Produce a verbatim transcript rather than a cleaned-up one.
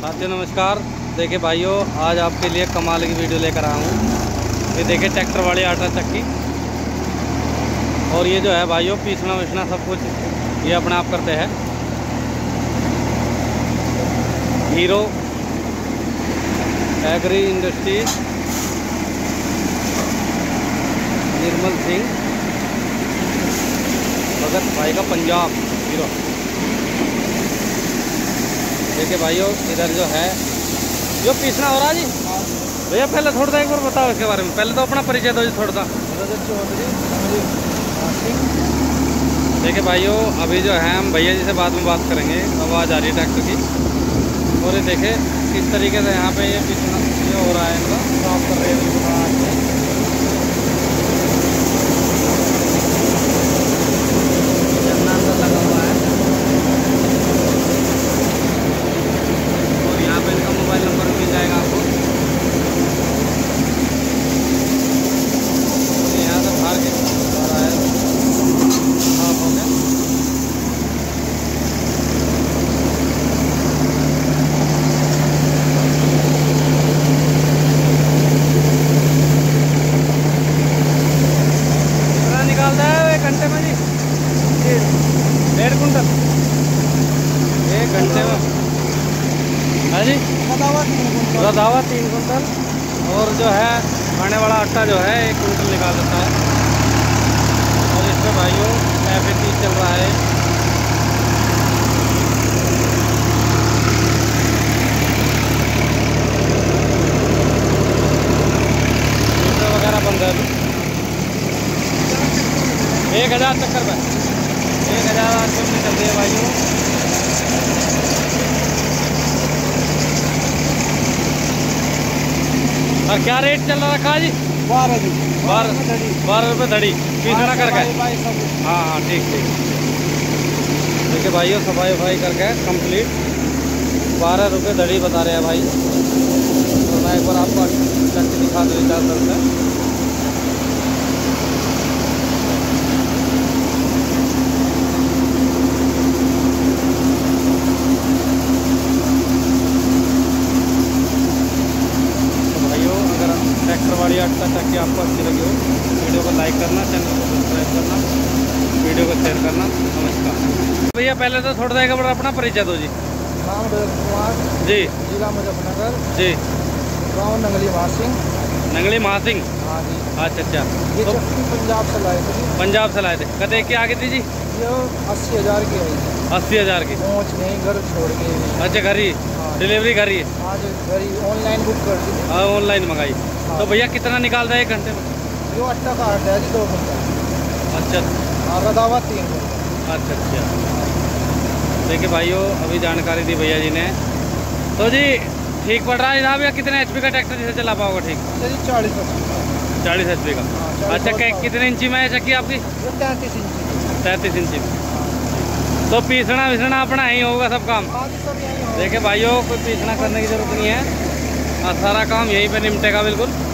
साथियों नमस्कार। देखिए भाइयों, आज आपके लिए कमाल की वीडियो लेकर आया हूँ। ये देखिए ट्रैक्टर वाली आटा चक्की, और ये जो है भाइयों पीसना विसना सब कुछ ये अपने आप करते हैं। Hero Agri Industries, Nirmal Singh Bhagat भाई का पंजाब हीरो। देखिए भाइयों, इधर जो है जो पीसना हो रहा जी भैया, पहले थोड़ा सा एक बार बताओ इसके बारे में। पहले तो अपना परिचय दो जी थोड़ा सा। देखिए भाइयों, अभी जो है हम भैया जी से बाद में बात करेंगे। आवाज़ आ रही है ट्रैक्टर की। और ये देखे किस तरीके से यहाँ पे ये पीसना ये हो रहा है, इनका साफ कर रहे हैं। लगा हुआ है और यहाँ पे इनका मोबाइल नंबर मिल जाएगा आपको। यहाँ से बाहर के आ रहा है साफ हो गया। कितना निकालता है एक घंटे में जी? डेढ़ कुंटल एक घंटे में है जी। रदावा तीन कुंटल और जो है खाने वाला आटा जो है एक कुंटल निकाल देता है। और इसमें भाइयों एफ ए तीस चल रहा है। मीटर वगैरह बंद है। एक हज़ार चक्कर पे एक हज़ार आठ सौ चल रही है भाइयों। और क्या रेट चल रहा रखा जी? बारह जी बारह बारह रुपये धड़ी पीसना करके। हाँ हाँ ठीक ठीक। देखिए भाइयों, सफाई वफाई करके कंप्लीट बारह रुपये धड़ी बता रहे हैं भाई। तो मैं एक बार आपको चक्की दिखा दूँ चार तरफ से। ट्रैक्टर वाली आटा चक्की आपको अच्छी लगी हो, वीडियो को लाइक करना, चैनल को सब्सक्राइब करना, वीडियो को शेयर करना। नमस्कार भैया, पहले तो थोड़ा सा एक बार अपना परिचय दो जी। नाम कुमार जी, जिला मुजफ्फरनगर जी, गाँव नंगली महासिंह। नंगली महासिंह, हाँ जी। अच्छा अच्छा। ये तो चक्की पंजाब से लाए थे। पंजाब से लाए थे। कदे की आ गई थी जी? ये अस्सी हज़ार की आई थी। अस्सी हज़ार की पहुँच नहीं, घर छोड़ के। अच्छा, घर ही डिलीवरी घर ही है? हाँ जी, घर ही ऑनलाइन बुक कर दी। हाँ ऑनलाइन मंगाई। तो भैया कितना निकालता है एक घंटे में? जो आटा का आटा है जी दो कुंटल। अच्छा। हाँ, रदावा तीन कुंटल। अच्छा अच्छा। देखिए भाइयों, अभी जानकारी दी भैया जी ने। तो जी ठीक पड़ रहा है जनाब? या कितने एच पी का ट्रैक्टर जिसे चला पाओगे? ठीक जी, चालीस एच चालीस एच पी का। अच्छा, कितने इंची में है चक्की आपकी? तैंतीस इंची। तैंतीस इंची में। तो पीसना विसना अपना ही होगा सब काम? देखिए भाइयों, कोई पीसना करने की ज़रूरत नहीं है, सारा काम यहीं पे निपटेगा बिल्कुल।